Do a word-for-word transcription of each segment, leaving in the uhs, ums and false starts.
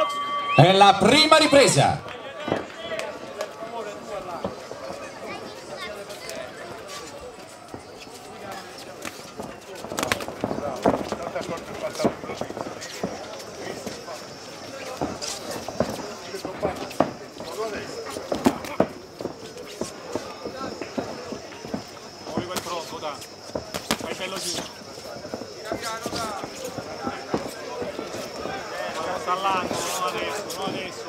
È la prima ripresa. All'angolo, non adesso, non adesso.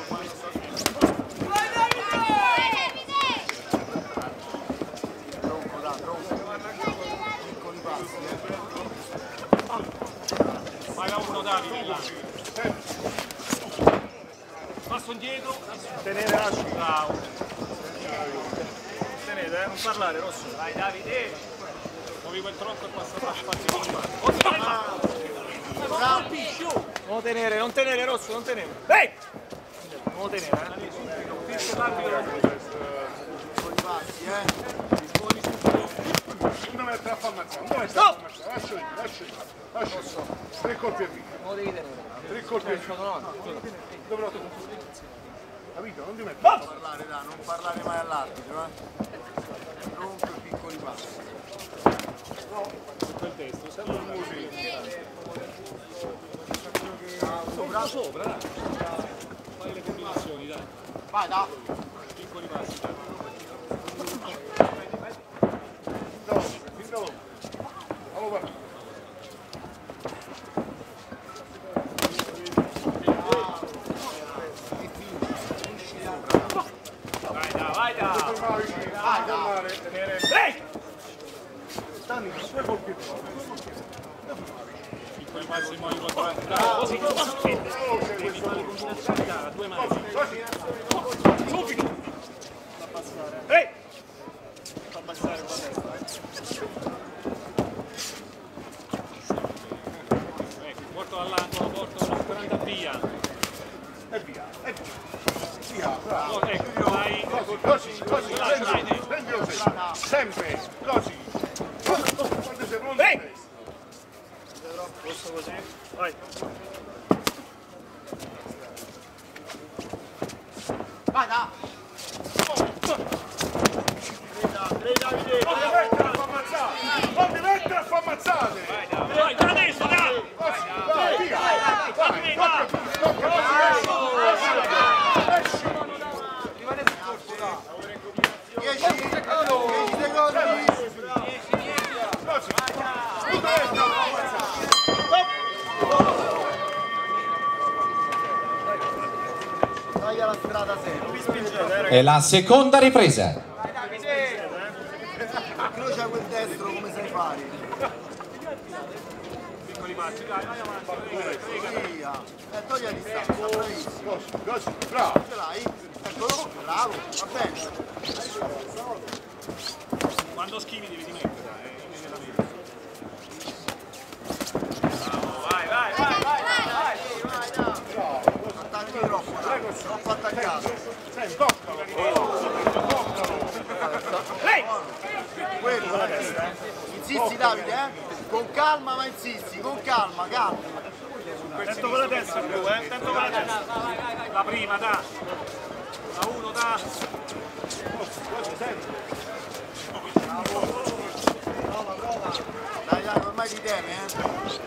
Vai da uno, Davide, là. Passo indietro. Tenere la scia. Bravo. Tenete, eh, non parlare, Rosso. Vai, Davide. Muovi quel tronco e passa a fare. Non tenere, non tenere, Rosso, non tenere. Ehi! Non tenere, eh? Uno metro a fa ammazzare, dove sta a ammazzare? Lascio io, lascio io, lascio io. Tre colpi e via. Non devi tenere. Tre colpi e via. Dovrò tu. Capito? Non ti metti. Non parlare, da, non parlare mai all'arbitro, eh? Non per piccoli passi. No, quel testo, sempre un musico. Sopra, sopra, dai. Fai le combinazioni, dai. Vai, da. Piccoli passi, dai. No, no. Allora, Vai, da, vai, da. vai, da. Ehi! Stanno due colpi. Piccoli passi, muovi quattro. Bravo, così. Devi fare le combinazioni, dai, due mani. Subito. Fa passare. Ehi! Fa passare con la testa, eh. Ecco, porto all'angolo, porto quaranta via. E via, e via. Via, bravo. Oh, ecco, vai. Così, così, prendi, prendi così. Sempre, così. Quando sei pronto? Ehi! Posso così? Vai. Vai, da. Non ti mettere a fa ammazzate! Non ti mettere a fa ammazzate! Vai, da. Vai, da adesso, da. Così, vai, via! Vai, vai, Rimane sul corpo, da. dieci secondi. Taglia la strada sempre. È la seconda ripresa. Incrocia quel destro come sai fare. Piccoli passi, dai, vai avanti. Via. E togli a distanza, bravissimo. così, così, bravo! Ce l'hai? Eccolo, bravo, va bene. Quando schivi devi dimettere, dai, immediatamente. Bravo, vai, vai, vai, vai, vai. Attacchi troppo, dai, troppo attaccato. Senti, toccalo! Toccalo! Ehi! Quello, insisti Davide, eh? Con calma ma insisti, con calma, calma. Attento con la testa, tu, eh? Attento con la testa. La prima, da. La uno, da. Dai, dai, ormai ti teme, eh?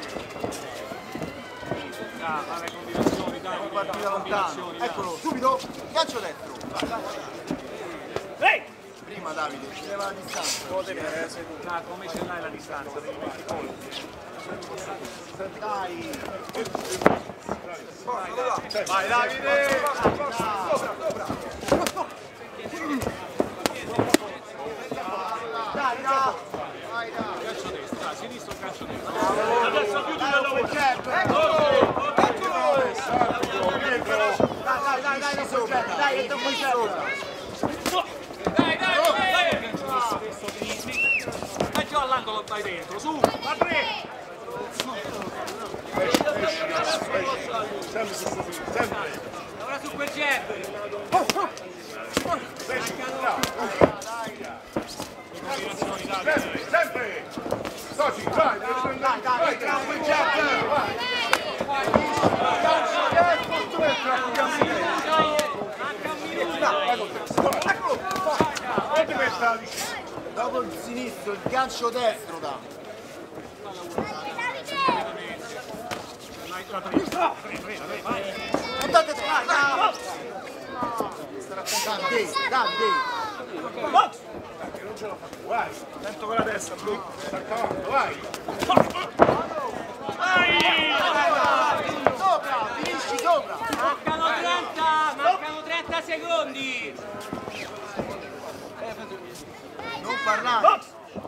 Da, fa le combinazioni, dai. Non partire lontano. Eccolo, subito, gancio destro. Vai, vai. Ehi! Prima Davide, ci leva la distanza. Può tenere, sei tu. Da, come ce l'hai la distanza? Devi mettere i colpi. Dai. Vai, Davide! Dai, dai. Vai, dai. Calcio destro, dai, sinistro, calcio destro. Adesso più di quello che eccolo! Eccolo! Dai, dai, dai, dai, sopra. Dai, che qui sopra. Dai, dai, dai! Dai giù all'angolo, vai dentro, su! A tre! Sempre su sto filo, sempre! Ora su quel jet! Sempre, sempre! Così, vai! Dai, dai, dai, quel jet! Vai! stava dicendo. Dopo il sinistro, il gancio destro da. Andate te! Dante, Dante! Box! Non ce la fa più, vai. Attento con la testa, blu. Sta accavando, vai. Vai! Sopra, finisci sopra! Mancano trenta, mancano trenta secondi. Non parlare! Box!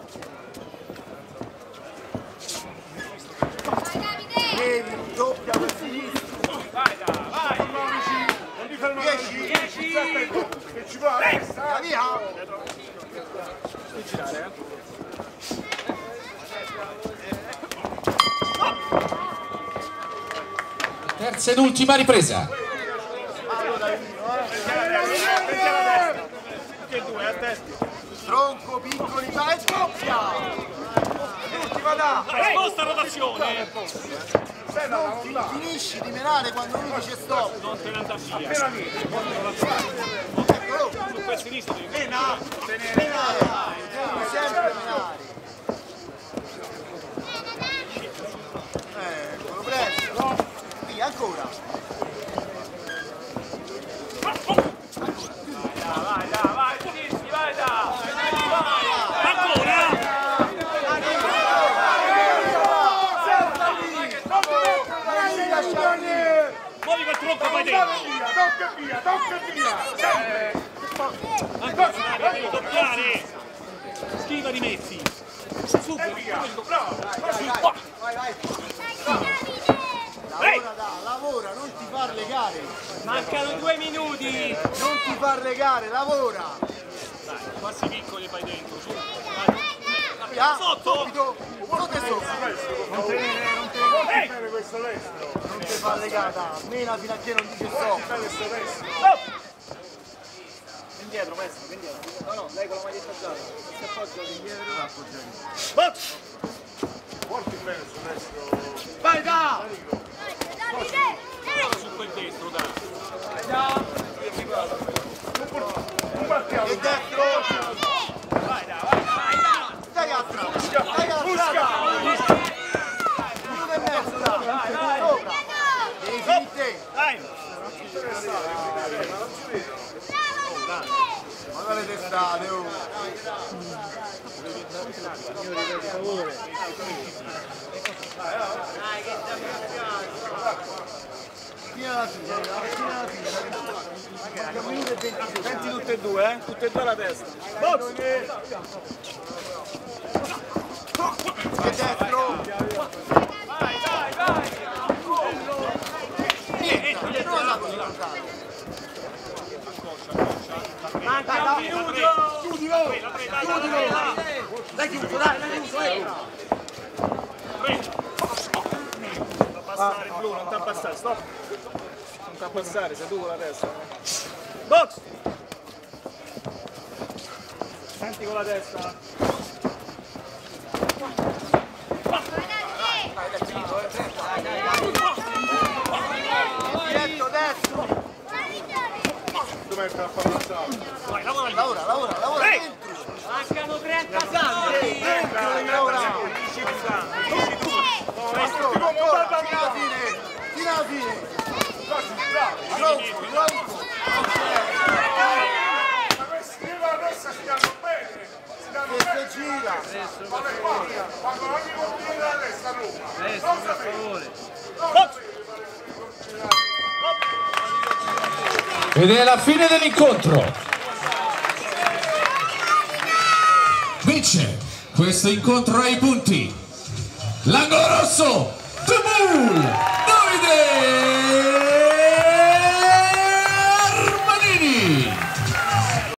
Devi, doppia per sinistro! Vai, da, vai! Non ti fermare. Dieci! dieci! Che ci va? Via, via! Terza ed ultima ripresa. Che due, a testa. Tronco, piccoli, vai, doppia! Ultima da! Sposta rotazione. Non fi- finisci di menare quando lui dice stop! Non te ne andare via. Appena viene. Eccolo! Su quel sinistro devi Menare! Menare! Devi sempre menare! Eccolo, presto! Via, ancora! Vai, da, vai, Cissi, vai, da. Ancora? Non si lascia lì! Muovi quel tronco poi dentro. Via, tocca via, tocca via. Ancora, devi doppiare. Schiva di mezzi. Subito, subito. Bravo. Vai, vai! Lavora, da, lavora, non ti far legare! Mancano due minuti. Non ti far legare, lavora! Dai, passi piccoli poi dentro. Su. Vai. Via, Sotto. subito! Sotto e sotto! Non tenere, non tenere bene questo destro. Non ti fa legare, da, mena fino a che non dice stop! Bene questo destro. Indietro, maestro, indietro. No, no, lei con la maglietta gialla. Si appoggia indietro. Box! Porti bene sul destro. Vai, da! Su quel destro, da. Non partiamo. E destro! Vai, da, vai, vai, da! Dai atrás! Dai atrás! Minuto e mezzo, da! Sopra! Devi finire te! Dai! Ma le testate, oh! Fino alla fine, fino alla fine! Un minuto e venti! Senti tutte e due, eh? Tutte e due alla testa. Box! E destro! Vai, vai, vai! Niente! Non la così lontano! Manca un minuto. Chiudilo! Chiudilo! Dai chiuso, dai, dai chiuso! Non t'abbassare, blu, non t'abbassare, stop! Non t'abbassare, sei tu con la testa. Box! Senti con la testa. Diretto, destro! Dov'è il trappallato? Vai, lavora lì. Lavora, lavora, lavora Ehi! dentro! Mancano trenta Dentro, secondi. devi lavorare! Ancora, ancora, fino alla fine! Fino alla fine! Tronco, tronco! Ma questi io adesso stiamo bene. Stiamo Che bene. si gira! Ma per qua, quando non mi continui la testa a Roma. Non sapete. Box! Ed è la fine dell'incontro. Vince questo incontro ai punti